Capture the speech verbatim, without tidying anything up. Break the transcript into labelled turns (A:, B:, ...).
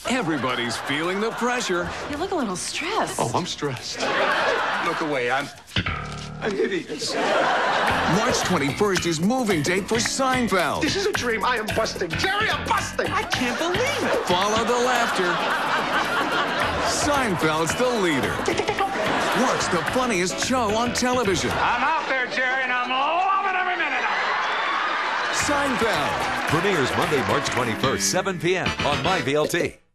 A: Everybody's feeling the pressure.
B: You look a little stressed.
C: Oh, I'm stressed. Look away, I'm... I'm hideous.
A: March twenty-first is moving date for Seinfeld.
C: This is a dream. I am busting. Jerry, I'm busting. I can't believe it.
A: Follow the laughter. Seinfeld's the leader. Watch the funniest show on television.
C: I'm out there, Jerry, and I'm loving every minute of it.
A: Seinfeld.
D: Premieres Monday, March twenty-first, seven p m on My V L T.